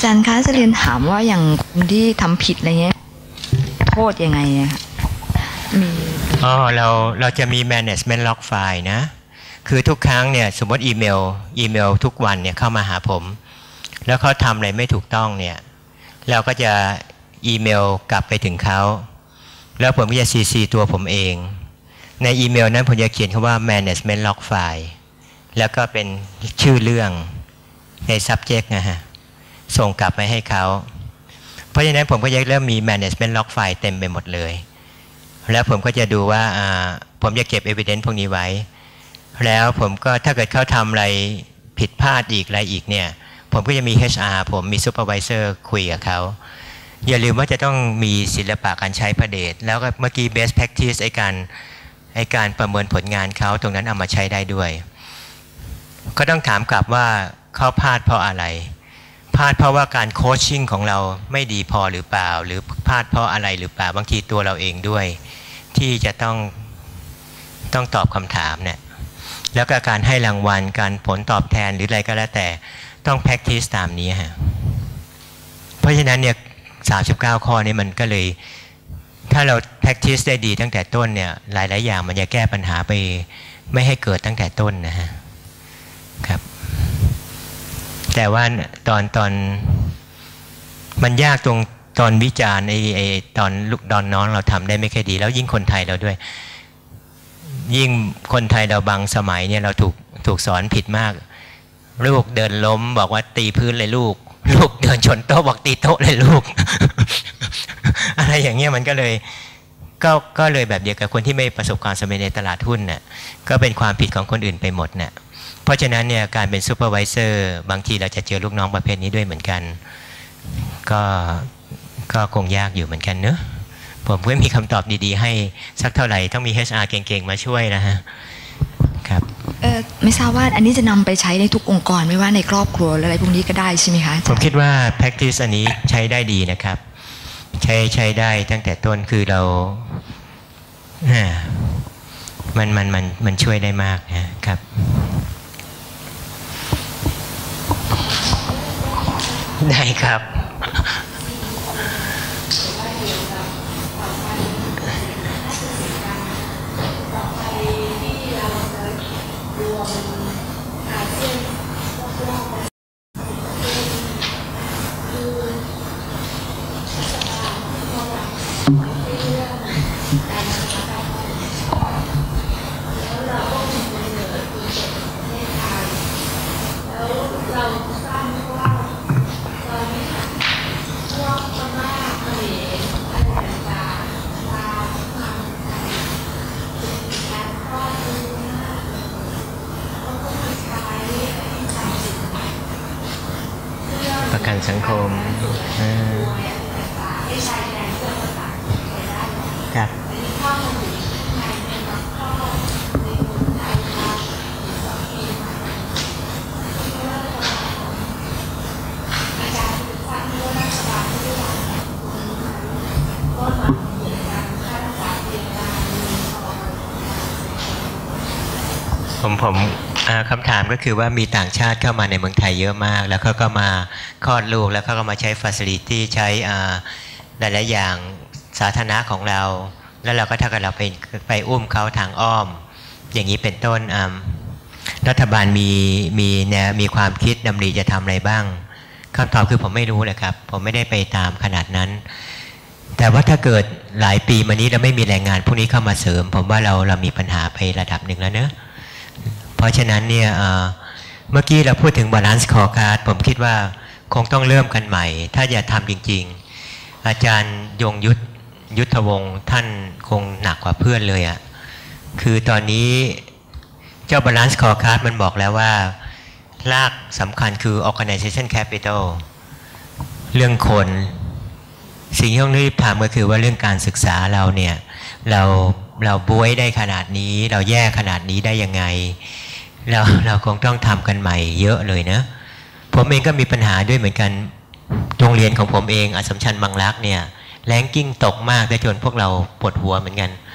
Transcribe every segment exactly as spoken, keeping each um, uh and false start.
จารย์คะจะเรียนถามว่าอย่างคนที่ทำผิดอะไรเงี้ยโทษยังไงอะมีอ๋อเราเราจะมี management log file นะคือทุกครั้งเนี่ยสมมติอีเมลอีเมลทุกวันเนี่ยเข้ามาหาผมแล้วเขาทำอะไรไม่ถูกต้องเนี่ยเราก็จะอีเมลกลับไปถึงเขาแล้วผมก็จะ ซี ซี ตัวผมเองในอีเมลนั้นผมจะเขียนคำว่า management log file แล้วก็เป็นชื่อเรื่องใน subject นะฮะส่งกลับไปให้เขาเพราะฉะนั้นผมก็จะเริ่มมี management log file เต็มไปหมดเลยแล้วผมก็จะดูว่าผมจะเก็บ evidence พวกนี้ไว้แล้วผมก็ถ้าเกิดเขาทำอะไรผิดพลาดอีกอะไรอีกเนี่ยผมก็จะมี เอช อาร์ ผมมี supervisor คุยกับเขาอย่าลืมว่าจะต้องมีศิลปะการใช้พระเดชแล้วก็เมื่อกี้ best practice ไอ้การไอ้การประเมินผลงานเขาตรงนั้นเอามาใช้ได้ด้วยก็ต้องถามกลับว่าเขาพลาดเพราะอะไรพลาดเพราะว่าการโคชชิ่งของเราไม่ดีพอหรือเปล่าหรือพลาดเพราะอะไรหรือเปล่าบางทีตัวเราเองด้วยที่จะต้องต้องตอบคำถามเนี่ยแล้วก็การให้รางวัลการผลตอบแทนหรืออะไรก็แล้วแต่ต้อง practice ตามนี้ฮะเพราะฉะนั้นเนี่ยสามสิบเก้าข้อนี้มันก็เลยถ้าเรา practice ได้ดีตั้งแต่ต้นเนี่ยหลายๆอย่างมันจะแก้ปัญหาไปไม่ให้เกิดตั้งแต่ต้นนะฮะครับแต่ว่าตอนตอนมันยากตรงตอนวิจารณ์ไอ้ไอ้ตอนลูกดอนน้องเราทำได้ไม่ค่อยดีแล้วยิ่งคนไทยเราด้วยยิ่งคนไทยเราบางสมัยเนี่ยเราถูกถูกสอนผิดมากลูกเดินล้มบอกว่าตีพื้นเลยลูกลูกเดินชนโต๊ะบอกตีโต๊ะเลยลูก อะไรอย่างเงี้ยมันก็เลยก็ก็เลยแบบเดียวกับคนที่ไม่ประสบความสำเร็จในตลาดหุ้นน่ะก็เป็นความผิดของคนอื่นไปหมดน่ะเพราะฉะนั้นเนี่ยการเป็นซูเปอร์วิเซอร์บางทีเราจะเจอลูกน้องประเภทนี้ด้วยเหมือนกันก็ก็คงยากอยู่เหมือนกันเนอะผมก็มีคำตอบดีๆให้สักเท่าไหร่ต้องมี เอช อาร์ เก่งๆมาช่วยนะฮะครับเออไม่ทราบว่าอันนี้จะนำไปใช้ในทุกองค์กรไม่ว่าในครอบครัวหรืออะไรพวกนี้ก็ได้ใช่ไหมคะผมคิดว่า practice อันนี้ใช้ได้ดีนะครับใช้ใช้ได้ตั้งแต่ต้นคือเรามันมันมันมันช่วยได้มากนะครับได้ครับประกันสังคมครับผมผมคำถามก็คือว่ามีต่างชาติเข้ามาในเมืองไทยเยอะมากแล้วเขาก็มาคลอดลูกแล้วเขาก็มาใช้ฟาซิลิตี้ใช้หลายๆอย่างสาธารณะของเราแล้วเราก็ถ้าเกิดเราไปไปอุ้มเขาทางอ้อมอย่างนี้เป็นต้นรัฐบาลมีมีแนวมีความคิดดำริจะทำอะไรบ้างคำตอบคือผมไม่รู้เลยครับผมไม่ได้ไปตามขนาดนั้นแต่ว่าถ้าเกิดหลายปีมานี้เราไม่มีแรงงานพวกนี้เข้ามาเสริมผมว่าเราเรามีปัญหาไประดับหนึ่งแล้วเนอะเพราะฉะนั้นเนี่ยเมื่อกี้เราพูดถึง balance scorecard ผมคิดว่าคงต้องเริ่มกันใหม่ถ้าจะทำจริงๆอาจารย์ยงยุทธยุทธวงศ์ท่านคงหนักกว่าเพื่อนเลยอ่ะคือตอนนี้เจ้า balance scorecard มันบอกแล้วว่ารากสำคัญคือ organization capital เรื่องคนสิ่งที่ต้องรีบทำก็คือว่าเรื่องการศึกษาเราเนี่ยเราเราบ้วยได้ขนาดนี้เราแย่ขนาดนี้ได้ยังไงเราเราคงต้องทำกันใหม่เยอะเลยนะผมเองก็มีปัญหาด้วยเหมือนกันโรงเรียนของผมเองอัสสัมชัญบางรักเนี่ยแรงกิ้งตกมากได้จนพวกเราปวดหัวเหมือนกัน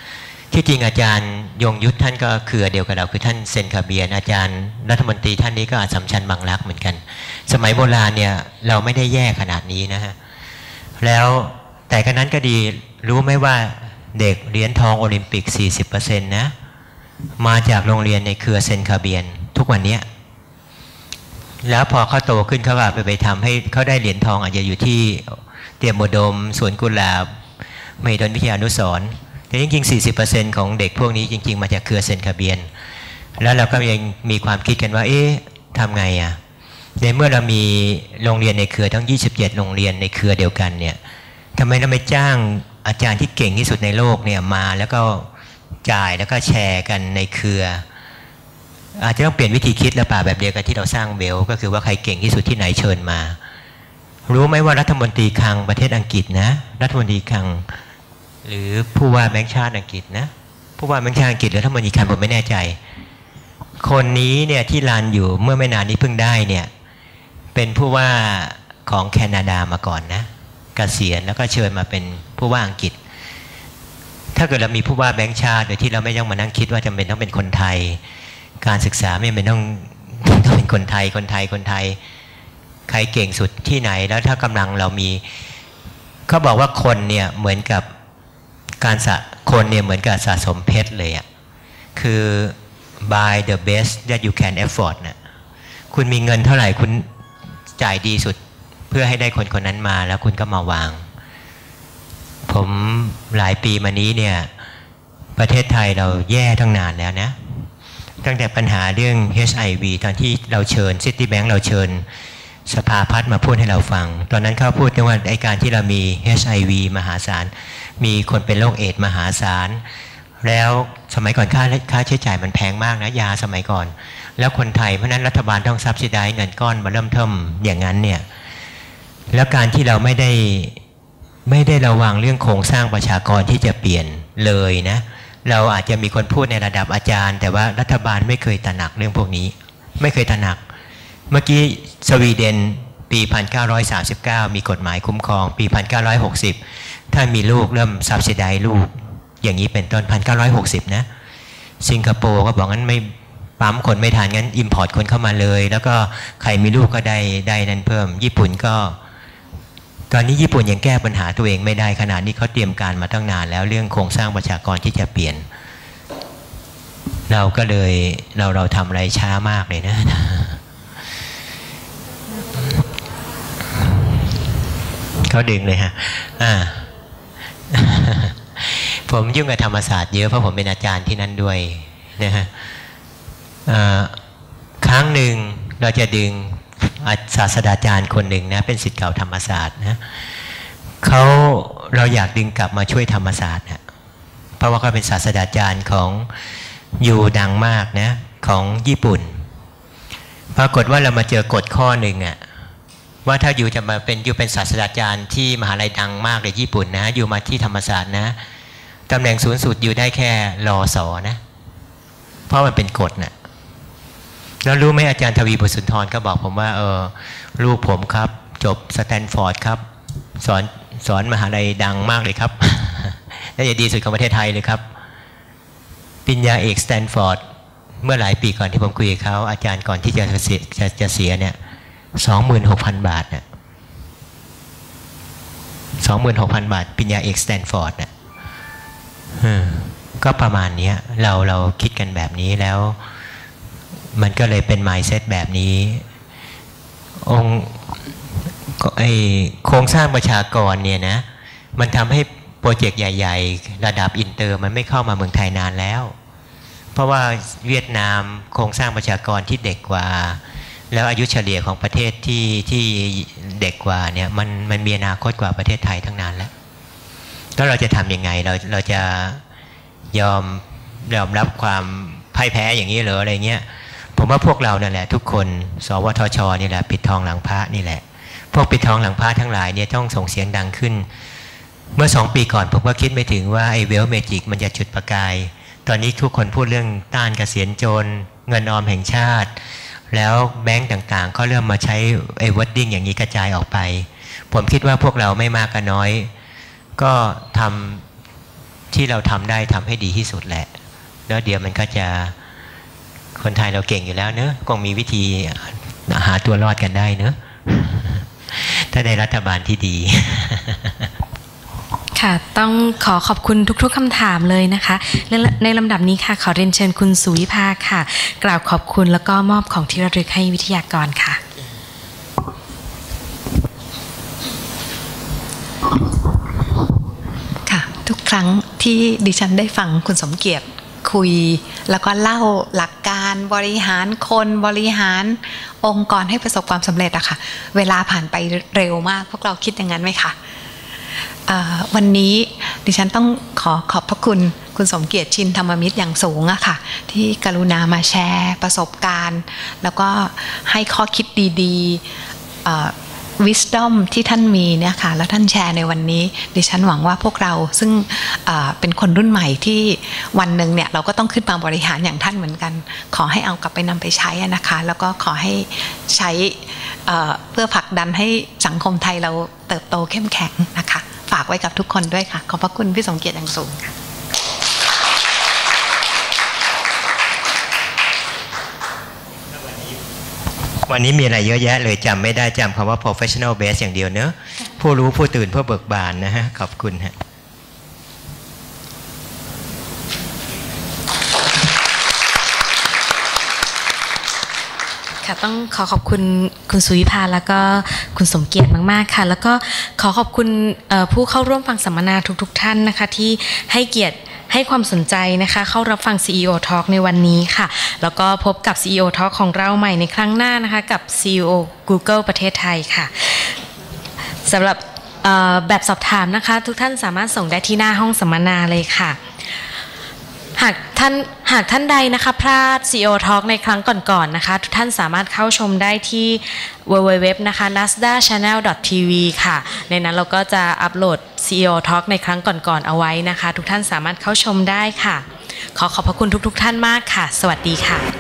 ที่จริงอาจารย์ยงยุทธท่านก็เครือเดียวกับเราคือท่านเซนคาเบียนอาจารย์รัฐมนตรีท่านนี้ก็อัสสัมชัญบางรักเหมือนกันสมัยโบราณเนี่ยเราไม่ได้แย่ขนาดนี้นะฮะแล้วแต่ก็นั้นก็ดีรู้ไหมว่าเด็กเหรียญทองโอลิมปิก สี่สิบเปอร์เซ็นต์ นะมาจากโรงเรียนในเครือเซนคาเบียนทุกวันนี้แล้วพอเขาโตขึ้นเขาก็ไปไปทำให้เขาได้เหรียญทองอาจจะอยู่ที่เตรียมโมดมสวนกุหลาบมหิดลวิทยานุสรณ์แต่จริงๆ สี่สิบเปอร์เซ็นต์ ของเด็กพวกนี้จริงๆมาจากเครือเซนคาเบียนแล้วเราก็ยังมีความคิดกันว่าเอ๊ะทำไงอ่ะในเมื่อเรามีโรงเรียนในเครือทั้งยี่สิบเจ็ดโรงเรียนในเครือเดียวกันเนี่ยทำไมเราไม่จ้างอาจารย์ที่เก่งที่สุดในโลกเนี่ยมาแล้วก็จ่ายแล้วก็แชร์กันในเครืออาจจะต้องเปลี่ยนวิธีคิดแล้วป่าแบบเดียวกันที่เราสร้างเบลก็คือว่าใครเก่งที่สุดที่ไหนเชิญมารู้ไหมว่ารัฐมนตรีคลังประเทศอังกฤษนะรัฐมนตรีคลังหรือผู้ว่าแบงค์ชาติอังกฤษนะผู้ว่าแบงค์ชาติอังกฤษหรือรัฐมนตรีคลังผมไม่แน่ใจคนนี้เนี่ยที่รันอยู่เมื่อไม่นานนี้เพิ่งได้เนี่ยเป็นผู้ว่าของแคนาดามาก่อนนะเกษียณแล้วก็เชิญมาเป็นผู้ว่าอังกฤษถ้าเกิดเรามีผู้ว่าแบงค์ชาติโดยที่เราไม่ต้องมานั่งคิดว่าจำเป็นต้องเป็นคนไทยการศึกษาไม่จำเป็นต้องต้องเป็นคนไทยคนไทยคนไทยใครเก่งสุดที่ไหนแล้วถ้ากำลังเรามีเขาบอกว่าคนเนี่ยเหมือนกับการสะคนเนี่ยเหมือนกับสะสมเพชรเลยอ่ะคือ buy the best that you can afford นะคุณมีเงินเท่าไหร่คุณจ่ายดีสุดเพื่อให้ได้คนคนนั้นมาแล้วคุณก็มาวางผมหลายปีมานี้เนี่ยประเทศไทยเราแย่ตั้งนานแล้วนะตั้งแต่ปัญหาเรื่อง เอช ไอ วี ตอนที่เราเชิญ Citibank เราเชิญสภาพัฒน์มาพูดให้เราฟังตอนนั้นเขาพูดว่าไอ้การที่เรามี เอช ไอ วี มหาศาลมีคนเป็นโรคเอดส์มหาศาลแล้วสมัยก่อนค่าค่าใช้จ่ายมันแพงมากนะยาสมัยก่อนแล้วคนไทยเพราะนั้นรัฐบาลต้องซับซิไดซ์เงินก้อนมาเริ่มเทิมอย่างนั้นเนี่ยแล้วการที่เราไม่ได้ไม่ได้ระวังเรื่องโครงสร้างประชากรที่จะเปลี่ยนเลยนะเราอาจจะมีคนพูดในระดับอาจารย์แต่ว่ารัฐบาลไม่เคยตระหนักเรื่องพวกนี้ไม่เคยตระหนักเมื่อกี้สวีเดนปี หนึ่งพันเก้าร้อยสามสิบเก้า มีกฎหมายคุ้มครองปี หนึ่งพันเก้าร้อยหกสิบ ถ้ามีลูกเริ่มซับซิไดซ์ลูกอย่างนี้เป็นต้น หนึ่งพันเก้าร้อยหกสิบ นะสิงคโปร์ก็บอกงั้นไม่ปั๊มคนไม่ทันงั้นอิมพอร์ตคนเข้ามาเลยแล้วก็ใครมีลูกก็ได้ได้นั้นเพิ่มญี่ปุ่นก็ตอนนี้ญี่ปุ่นยังแก้ปัญหาตัวเองไม่ได้ขนาดนี้เขาเตรียมการมาตั้งนานแล้วเรื่องโครงสร้างประชากรที่จะเปลี่ยนเราก็เลยเราเราทำอะไรช้ามากเลยนะเขาดึงเลยฮะอ่า ผมยุ่งกับธรรมศาสตร์เยอะเพราะผมเป็นอาจารย์ที่นั่นด้วยนะฮะครั้งหนึ่งเราจะดึงศาสตราจารย์คนหนึ่งนะเป็นศิษย์เก่าธรรมศาสตร์นะเขาเราอยากดึงกลับมาช่วยธรรมศาสตร์นะเพราะว่าเขาเป็นศาสตราจารย์ของยูดังมากนะของญี่ปุ่นปรากฏว่าเรามาเจอกฎข้อหนึ่งอะว่าถ้ายูจะมาเป็นยูเป็นศาสตราจารย์ที่มหาลัยดังมากในญี่ปุ่นนะยูมาที่ธรรมศาสตร์นะตำแหน่งสูงสุดยูได้แค่รอสอนะเพราะมันเป็นกฎนะแล้วรู้ไหมอาจารย์ทวีบุตรสุนทรก็บอกผมว่าเออลูกผมครับจบสแตนฟอร์ดครับสอนสอนมหาลัยดังมากเลยครับน่าจะดีสุดของประเทศไทยเลยครับปริญญาเอกสแตนฟอร์ดเมื่อหลายปีก่อนที่ผมคุยกับเขาอาจารย์ก่อนที่จะเสียจะจะเสียเนี่ยสองหมื่นหกพันบาทเนี่ยสองหมื่นหกพันบาทปริญญาเอกสแตนฟอร์ดเนี่ยก็ประมาณนี้เราเราคิดกันแบบนี้แล้วมันก็เลยเป็น mindset แบบนี้องค์ไอโครงสร้างประชากรเนี่ยนะมันทำให้โปรเจกต์ใหญ่ๆระดับอินเตอร์มันไม่เข้ามาเมืองไทยนานแล้วเพราะว่าเวียดนามโครงสร้างประชากรที่เด็กกว่าแล้วอายุเฉลี่ยของประเทศที่ที่เด็กกว่าเนี่ยมันมันมีอนาคตกว่าประเทศไทยทั้งนั้นแล้วแล้วเราจะทำยังไงเราเราจะยอมยอมรับความพ่ายแพ้อย่างนี้หรืออะไรเงี้ยผมว่าพวกเรานั่นแหละทุกคนสวทช.นี่แหละปิดทองหลังพระนี่แหละพวกปิดทองหลังพระทั้งหลายเนี่ยต้องส่งเสียงดังขึ้นเมื่อสองปีก่อนผมก็คิดไม่ถึงว่าไอ้เวลเมจิกมันจะจุดประกายตอนนี้ทุกคนพูดเรื่องต้านเกษียณจนเงินออมแห่งชาติแล้วแบงก์ต่างๆก็เริ่มมาใช้ไอ้วอร์ดดิ้งอย่างนี้กระจายออกไปผมคิดว่าพวกเราไม่มากก็น้อยก็ทที่เราทำได้ทำให้ดีที่สุดแหละแล้วเดี๋ยวมันก็จะคนไทยเราเก่งอยู่แล้วเนอะคงมีวิธีหาตัวรอดกันได้เนอะถ้าได้รัฐบาลที่ดีค่ะต้องขอขอบคุณทุกๆคำถามเลยนะคะในลำดับนี้ค่ะขอเรียนเชิญคุณสุวิภาค่ะกล่าวขอบคุณแล้วก็มอบของที่ระลึกให้วิทยากรค่ะค่ะทุกครั้งที่ดิฉันได้ฟังคุณสมเกียรติคุยแล้วก็เล่าหลักการบริหารคนบริหารองค์กรให้ประสบความสำเร็จอะค่ะเวลาผ่านไปเร็วมากพวกเราคิดอย่างนั้นไหมคะวันนี้ดิฉันต้องขอขอบพระคุณคุณสมเกียรติชินธรรมมิตรอย่างสูงอะค่ะที่กรุณามาแชร์ประสบการณ์แล้วก็ให้ข้อคิดดีๆ wisdom ที่ท่านมีเนี่ยค่ะแล้วท่านแชร์ในวันนี้ดิฉันหวังว่าพวกเราซึ่งเป็นคนรุ่นใหม่ที่วันหนึ่งเนี่ยเราก็ต้องขึ้นมาบริหารอย่างท่านเหมือนกันขอให้เอากลับไปนำไปใช้นะคะแล้วก็ขอให้ใช้เพื่อผลักดันให้สังคมไทยเราเติบโตเข้มแข็งนะคะฝากไว้กับทุกคนด้วยค่ะขอบพระคุณพี่สมเกียรติอย่างสูงค่ะวันนี้มีอะไรเยอะแยะเลยจำไม่ได้จำคำว่า professional base อย่างเดียวเนอะผู้รู้ผู้ตื่นผู้เบิกบานนะฮะขอบคุณฮะต้องขอขอบคุณคุณสุวิภาแล้วก็คุณสมเกียรติมากๆค่ะแล้วก็ขอขอบคุณผู้เข้าร่วมฟังสัมมนาทุกๆท่านนะคะที่ให้เกียรติให้ความสนใจนะคะเข้ารับฟัง ซี อี โอ Talk ในวันนี้ค่ะแล้วก็พบกับ ซี อี โอ Talk ของเราใหม่ในครั้งหน้านะคะกับ ซี อี โอ Google ประเทศไทยค่ะสำหรับแบบสอบถามนะคะทุกท่านสามารถส่งได้ที่หน้าห้องสัมมนาเลยค่ะหากท่านหากท่านใดนะคะพลาด ซี อี โอ Talk ในครั้งก่อนๆนะคะทุกท่านสามารถเข้าชมได้ที่ ดับเบิลยู ดับเบิลยู ดับเบิลยู นะคะ นัสดา ชาแนล ดอท ที วี ค่ะในนั้นเราก็จะอัปโหลด ซี อี โอ Talk ในครั้งก่อนๆเอาไว้นะคะทุกท่านสามารถเข้าชมได้ค่ะขอขอบพระคุณทุกๆท่านมากค่ะสวัสดีค่ะ